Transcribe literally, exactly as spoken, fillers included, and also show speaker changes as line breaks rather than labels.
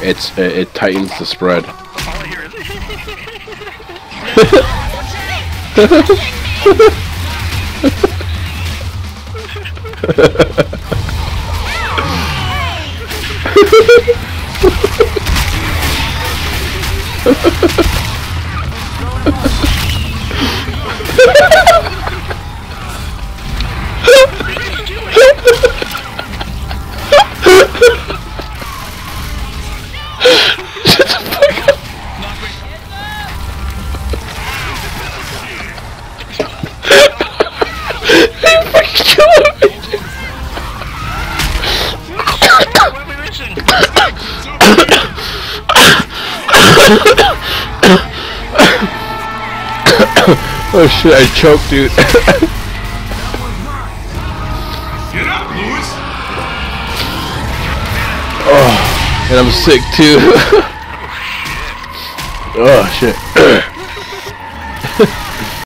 it's it, it tightens the spread. Oh shit, I choked, dude.
Get up, Lewis.
Oh, and I'm sick too. Oh shit.